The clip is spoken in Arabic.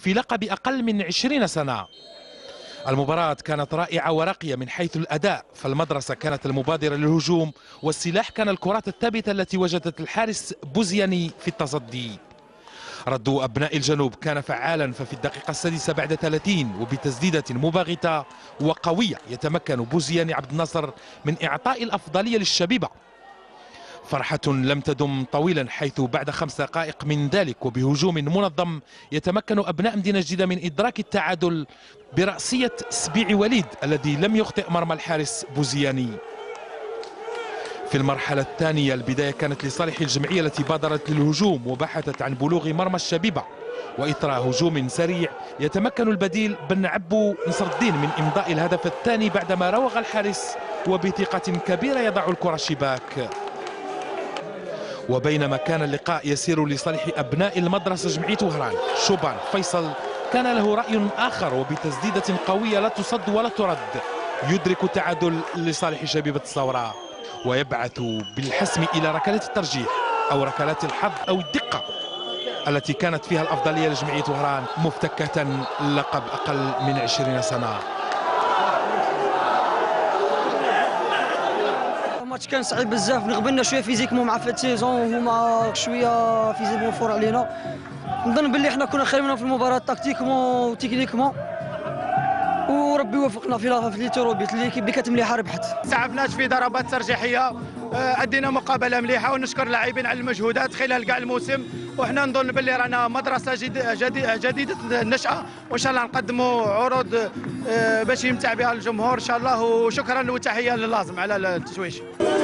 في لقب أقل من 20 سنة. المباراة كانت رائعة وراقية من حيث الأداء، فالمدرسة كانت المبادرة للهجوم، والسلاح كان الكرات الثابتة التي وجدت الحارس بوزياني في التصدي. رد أبناء الجنوب كان فعالا، ففي الدقيقة السادسة بعد 30 وبتسديدة مباغتة وقوية يتمكن بوزياني عبد الناصر من إعطاء الأفضلية للشبيبة. فرحة لم تدم طويلا، حيث بعد 5 دقائق من ذلك وبهجوم منظم يتمكن أبناء مدينة جديدة من إدراك التعادل برأسية سبيع وليد الذي لم يخطئ مرمى الحارس بوزياني. في المرحلة الثانية البداية كانت لصالح الجمعية التي بادرت للهجوم وبحثت عن بلوغ مرمى الشبيبة، وإثر هجوم سريع يتمكن البديل بن عبو نصر الدين من إمضاء الهدف الثاني بعدما راوغ الحارس وبثقة كبيرة يضع الكرة شباك. وبينما كان اللقاء يسير لصالح أبناء المدرسة جمعية وهران، شوبان فيصل كان له رأي آخر، وبتسديدة قوية لا تصد ولا ترد يدرك التعادل لصالح شبيبة الثورة، ويبعث بالحسم إلى ركلات الترجيح أو ركلات الحظ أو الدقة التي كانت فيها الأفضلية لجمعية وهران، مفتكة لقب أقل من 20 سنة. الماتش كان صعيب بزاف، نغبنا شويه فيزيكمون مع فات سيزون، وهما شويه فيزيكمون فور علينا. نظن باللي حنا كنا خير منهم في المباراه تكتيكمون وتكنيكمون، وربي وفقنا في لي تروبيت ليكيب اللي كانت مليحه ربحت. تعبناش في ضربات ترجيحيه، ادينا مقابله مليحه، ونشكر اللاعبين على المجهودات خلال كاع الموسم، وحنا نظن باللي رانا مدرسه جديده النشأه، وان شاء الله نقدموا عروض باش يمتع بها الجمهور ان شاء الله. وشكرا وتحيه للازم على التشويش.